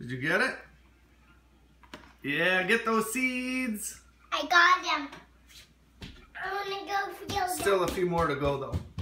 Did you get it? Yeah, get those seeds. I got them. I want to go feel them. Still a few more to go though.